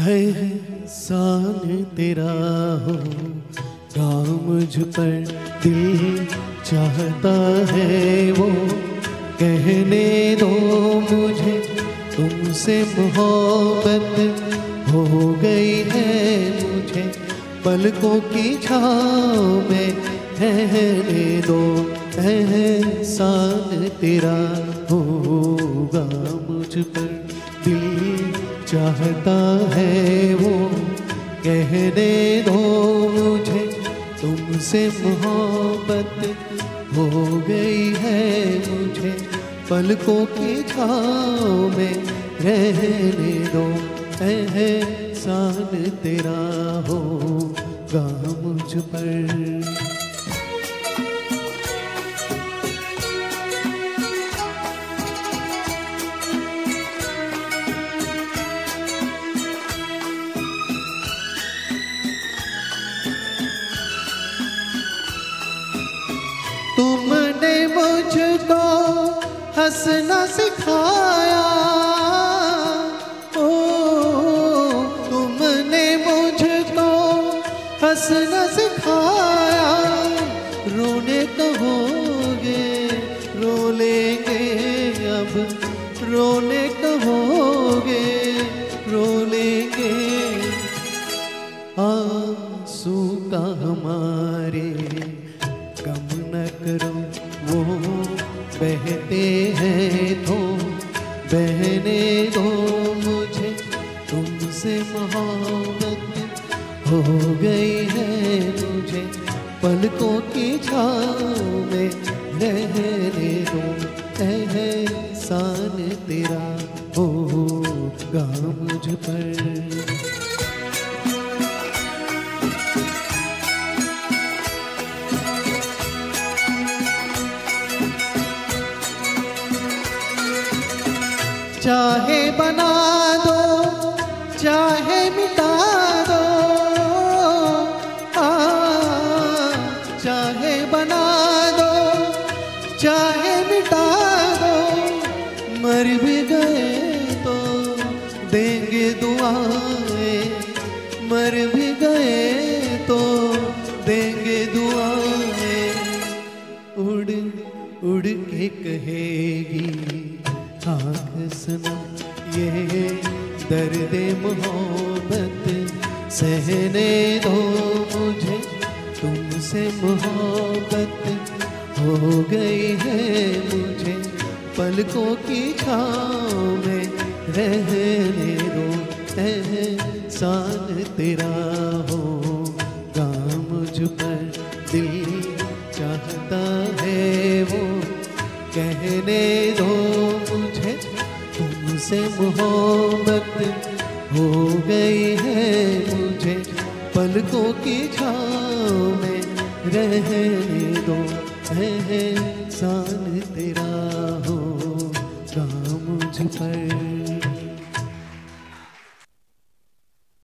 एहसान तेरा होगा मुझ पर, दिल चाहता है वो कहने दो मुझे, तुमसे मोहब्बत हो गई है मुझे, पलकों की छाँव में ठहरने दो। एहसान तेरा होगा मुझ पर, दिल चाहता है वो कहने दो मुझे, तुमसे मोहब्बत हो गई है मुझे, पलकों की छाँव में रहने दो। एहसान तेरा होगा मुझ पर। तुमने मुझको हंसना सिखाया, ओ तुमने मुझको हंसना सिखाया, रोने कहोगे रो लेंगे अब, रोने कहोगे रो लेंगे, आंसू का हमारे कम न करो, वो बहते हैं तो बहने दो मुझे, तुमसे मोहब्बत हो गई है मुझे, पलकों की छाँव में रहने दो। एहसान तेरा होगा मुझ पर। चाहे बना दो चाहे मिटा दो, चाहे बना दो चाहे मिटा दो, मर भी गए तो देंगे दुआएं, मर भी गए तो देंगे दुआएं, उड़ उड़ के कहेगी आँख सनम ये दर्द मोहब्बत, सहने दो मुझे, तुमसे मोहब्बत हो गई है मुझे, पलकों की छाँव में रहने दो। एहसान तेरा होगा मुझ पर, दिल चाहता है वो कहने दो मुझे, तुमसे मोहब्बत हो गई है मुझे, पलकों की छाँव में रहने दो। एहसान तेरा होगा मुझ पर।